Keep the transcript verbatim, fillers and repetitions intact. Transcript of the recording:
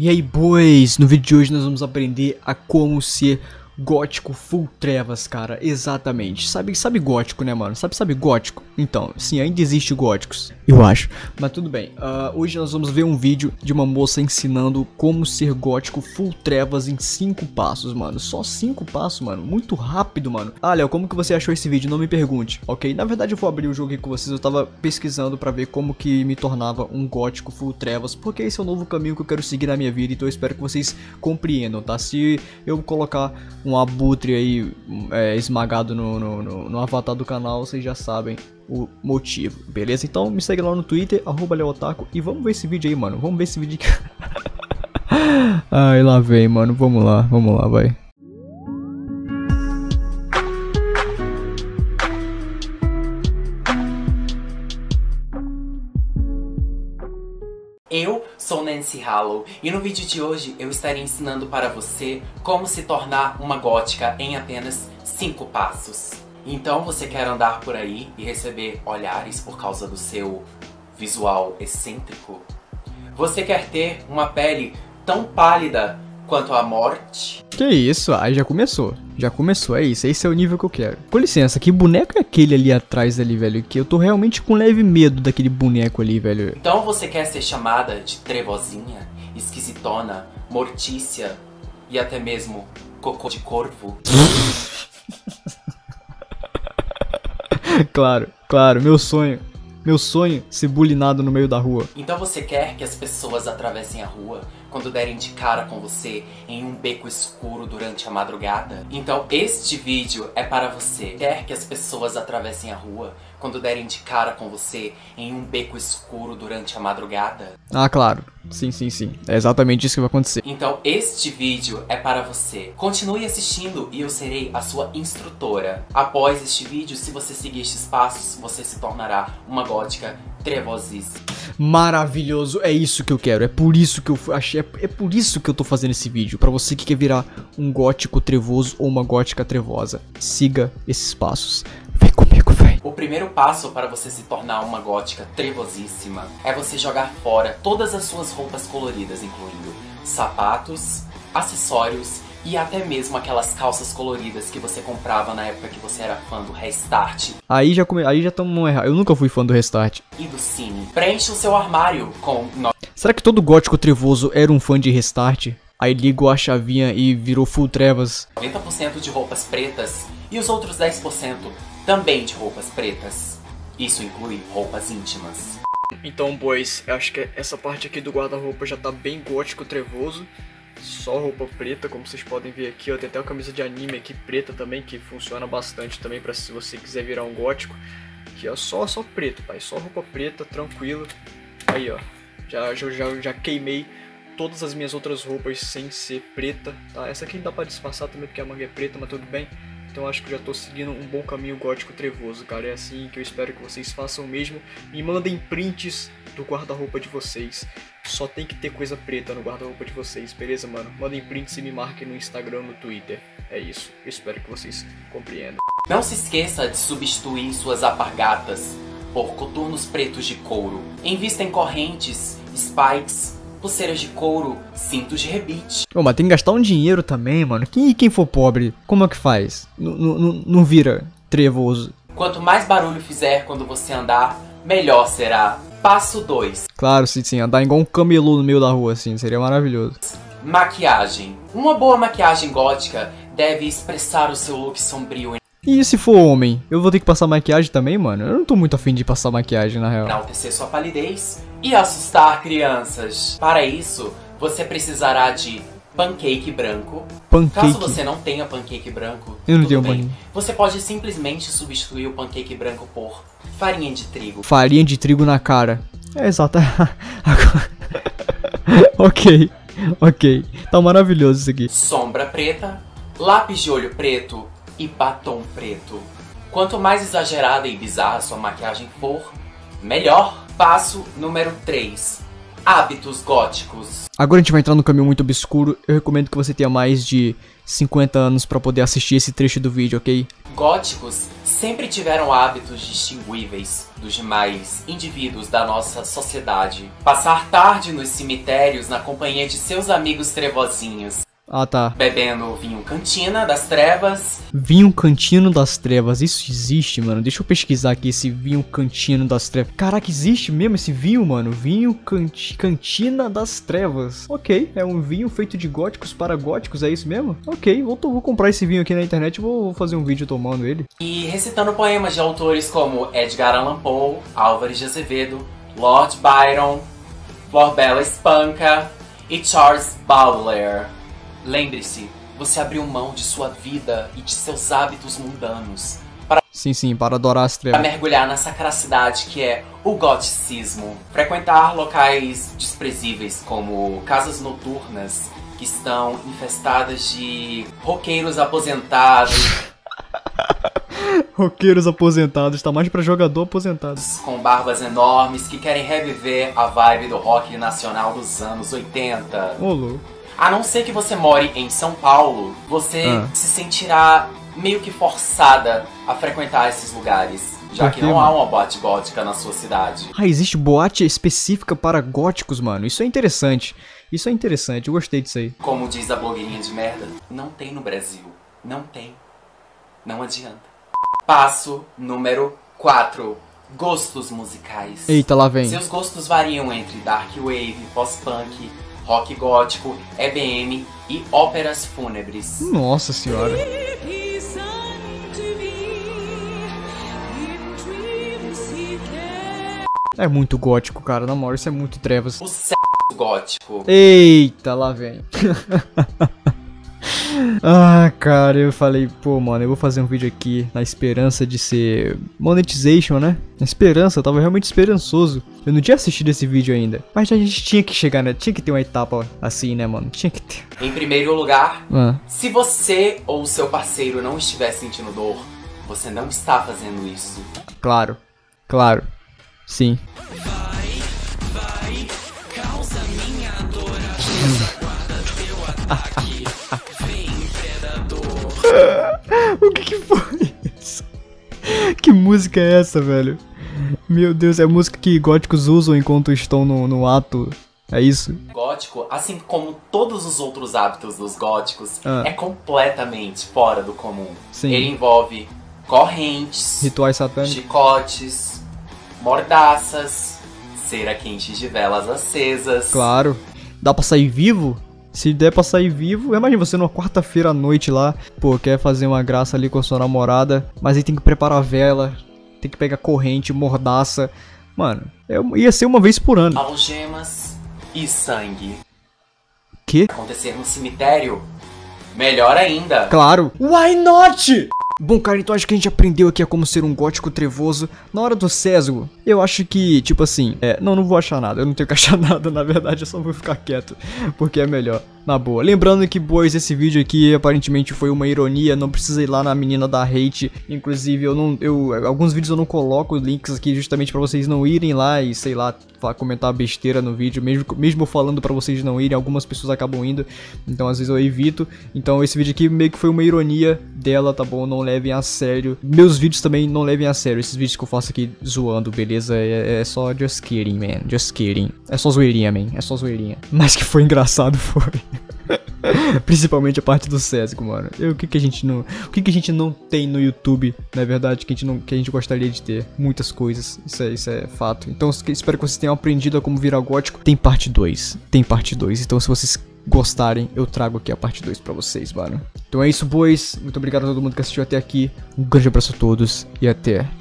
E aí, boys, no vídeo de hoje nós vamos aprender a como ser gótico full trevas, cara, exatamente. Sabe, sabe gótico, né, mano? Sabe, sabe gótico? Então, sim, ainda existe góticos, eu acho. Mas tudo bem, uh, hoje nós vamos ver um vídeo de uma moça ensinando como ser gótico full trevas em cinco passos, mano. Só cinco passos, mano, muito rápido, mano. Ah, Léo, como que você achou esse vídeo? Não me pergunte, ok? Na verdade eu vou abrir o jogo aqui com vocês, eu tava pesquisando pra ver como que me tornava um gótico full trevas, porque esse é o novo caminho que eu quero seguir na minha vida, então eu espero que vocês compreendam, tá? Se eu colocar um abutre aí é, esmagado no, no, no, no avatar do canal, vocês já sabem o motivo, beleza? Então me segue lá no Twitter, arroba leotaku, e vamos ver esse vídeo aí, mano. Vamos ver esse vídeo aqui. Ai, lá vem, mano. Vamos lá, vamos lá, vai. Eu sou Nancy Hallow e no vídeo de hoje eu estarei ensinando para você como se tornar uma gótica em apenas cinco passos. Então você quer andar por aí e receber olhares por causa do seu visual excêntrico? Você quer ter uma pele tão pálida quanto a morte? Que isso? Aí já começou. Já começou, é isso. Esse é o nível que eu quero. Com licença, que boneco é aquele ali atrás ali, velho? Que eu tô realmente com leve medo daquele boneco ali, velho. Então você quer ser chamada de trevozinha, esquisitona, mortícia e até mesmo cocô de corvo? Claro, claro, meu sonho. Meu sonho, ser bulinado no meio da rua. Então você quer que as pessoas atravessem a rua quando derem de cara com você em um beco escuro durante a madrugada? Então este vídeo é para você. Quer que as pessoas atravessem a rua quando derem de cara com você em um beco escuro durante a madrugada? Ah, claro. Sim, sim, sim. É exatamente isso que vai acontecer. Então este vídeo é para você. Continue assistindo e eu serei a sua instrutora. Após este vídeo, se você seguir estes passos, você se tornará uma gótica trevosíssima. Maravilhoso, é isso que eu quero, é por isso que eu achei, é, é por isso que eu tô fazendo esse vídeo, pra você que quer virar um gótico trevoso ou uma gótica trevosa. Siga esses passos, vem comigo, véi. O primeiro passo para você se tornar uma gótica trevosíssima é você jogar fora todas as suas roupas coloridas, incluindo sapatos, acessórios e até mesmo aquelas calças coloridas que você comprava na época que você era fã do Restart. Aí já come... aí já estamos errado. Eu nunca fui fã do Restart. E do Cine. Preenche o seu armário com... No... Será que todo gótico trevoso era um fã de Restart? Aí ligou a chavinha e virou full trevas. noventa por cento de roupas pretas e os outros dez por cento também de roupas pretas. Isso inclui roupas íntimas. Então, boys, eu acho que essa parte aqui do guarda-roupa já tá bem gótico trevoso. Só roupa preta, como vocês podem ver aqui, ó, tem até uma camisa de anime aqui preta também, que funciona bastante também pra se você quiser virar um gótico. Aqui, ó, só, só preto, pai, só roupa preta, tranquilo. Aí, ó, já, já, já, já queimei todas as minhas outras roupas sem ser preta, tá? Essa aqui não dá pra disfarçar também porque a manga é preta, mas tudo bem. Então acho que eu já tô seguindo um bom caminho gótico trevoso, cara. É assim que eu espero que vocês façam o mesmo. Me mandem prints do guarda-roupa de vocês. Só tem que ter coisa preta no guarda-roupa de vocês, beleza, mano? Mandem prints e me marquem no Instagram, no Twitter. É isso. Eu espero que vocês compreendam. Não se esqueça de substituir suas alpargatas por coturnos pretos de couro. Invista em correntes, spikes, pulseiras de couro, cintos de rebite. Ô, mas tem que gastar um dinheiro também, mano. Quem, quem for pobre, como é que faz? N -n Não vira trevoso. Quanto mais barulho fizer quando você andar, melhor será. Passo dois. Claro, sim, sim. Andar igual um camelô no meio da rua, assim. Seria maravilhoso. Maquiagem. Uma boa maquiagem gótica deve expressar o seu look sombrio. E se for homem? Eu vou ter que passar maquiagem também, mano? Eu não tô muito afim de passar maquiagem, na real. Enaltecer sua palidez e assustar crianças. Para isso, você precisará de pancake branco. Pancake? Caso você não tenha pancake branco, eu não tudo tenho bem. banho. Você pode simplesmente substituir o pancake branco por farinha de trigo. Farinha de trigo na cara. É exato. Ok, ok. Tá maravilhoso isso aqui. Sombra preta, lápis de olho preto e batom preto. Quanto mais exagerada e bizarra sua maquiagem for, melhor. Passo número três. hábitos góticos. Agora a gente vai entrar num caminho muito obscuro. Eu recomendo que você tenha mais de cinquenta anos pra poder assistir esse trecho do vídeo, ok? Góticos sempre tiveram hábitos distinguíveis dos demais indivíduos da nossa sociedade. Passar tarde nos cemitérios na companhia de seus amigos trevozinhos. Ah, tá. Bebendo vinho cantina das trevas. Vinho Cantino das Trevas. Isso existe, mano. Deixa eu pesquisar aqui esse vinho Cantino das Trevas. Caraca, existe mesmo esse vinho, mano. Vinho canti Cantina das Trevas. Ok, é um vinho feito de góticos para góticos, é isso mesmo? Ok, vou, vou comprar esse vinho aqui na internet e vou, vou fazer um vídeo tomando ele. E recitando poemas de autores como Edgar Allan Poe, Álvares de Azevedo, Lord Byron, Flor Bela Espanca e Charles Baudelaire. Lembre-se, você abriu mão de sua vida e de seus hábitos mundanos para... Sim, sim, para adorar as trevas. Para mergulhar na sacracidade que é o goticismo. Frequentar locais desprezíveis como casas noturnas que estão infestadas de roqueiros aposentados. Roqueiros aposentados, tá mais pra jogador aposentado. Com barbas enormes que querem reviver a vibe do rock nacional dos anos oitenta. Ô, louco. A não ser que você more em São Paulo, você ah. se sentirá meio que forçada a frequentar esses lugares, já que não há uma boate gótica na sua cidade. Ah, existe boate específica para góticos, mano. Isso é interessante. Isso é interessante, eu gostei disso aí. Como diz a blogueirinha de merda, não tem no Brasil. Não tem. Não adianta. Passo número quatro. Gostos musicais. Eita, lá vem. Seus gostos variam entre dark wave, pós-punk, rock gótico, E B M e óperas fúnebres. Nossa senhora. É muito gótico, cara. Na moral, isso é muito trevas. O sexo gótico. Eita, lá vem. Ah, cara, eu falei, pô, mano, eu vou fazer um vídeo aqui na esperança de ser monetization, né? Na esperança, eu tava realmente esperançoso. Eu não tinha assistido esse vídeo ainda. Mas a gente tinha que chegar, né? Tinha que ter uma etapa assim, né, mano? Tinha que ter. Em primeiro lugar, ah. se você ou seu parceiro não estiver sentindo dor, você não está fazendo isso. Claro, claro, sim. Vai, vai, causa minha adoração. Guarda teu ataque. O que que foi isso? Que música é essa, velho? Meu Deus, é a música que góticos usam enquanto estão no, no ato. É isso? Gótico, assim como todos os outros hábitos dos góticos, ah. é completamente fora do comum. Sim. Ele envolve correntes, rituais satânicos, chicotes, mordaças, cera quente de velas acesas. Claro. Dá pra sair vivo? Se der pra sair vivo, imagina você numa quarta-feira à noite lá, pô, quer fazer uma graça ali com a sua namorada, mas aí tem que preparar a vela, tem que pegar corrente, mordaça. Mano, eu, ia ser uma vez por ano. Algemas e sangue. Que? Acontecer no cemitério? Melhor ainda. Claro. Why not? Bom, cara, então acho que a gente aprendeu aqui a como ser um gótico trevoso. Na hora do sesgo, eu acho que, tipo assim, é, não, não vou achar nada. Eu não tenho que achar nada, na verdade, eu só vou ficar quieto, porque é melhor, na boa. Lembrando que, boys, esse vídeo aqui aparentemente foi uma ironia, não precisa ir lá na menina da hate. Inclusive, eu não, eu, alguns vídeos eu não coloco links aqui justamente pra vocês não irem lá e, sei lá, comentar besteira no vídeo, mesmo, mesmo falando pra vocês não irem, algumas pessoas acabam indo, então às vezes eu evito. Então esse vídeo aqui meio que foi uma ironia dela, tá bom? Não levem a sério. Meus vídeos também não levem a sério, esses vídeos que eu faço aqui zoando, beleza? É, é só just kidding, man, just kidding. É só zoeirinha, man, é só zoeirinha. Mas que foi engraçado, foi. Principalmente a parte do sesgo, mano. Eu, o que que a gente não, o que que a gente não tem no YouTube, na verdade, que a gente não, que a gente gostaria de ter? Muitas coisas. Isso é, isso é fato. Então, espero que vocês tenham aprendido a como virar gótico. Tem parte dois. Tem parte dois. Então, se vocês gostarem, eu trago aqui a parte dois pra vocês, mano. Então é isso, boys. Muito obrigado a todo mundo que assistiu até aqui. Um grande abraço a todos e até.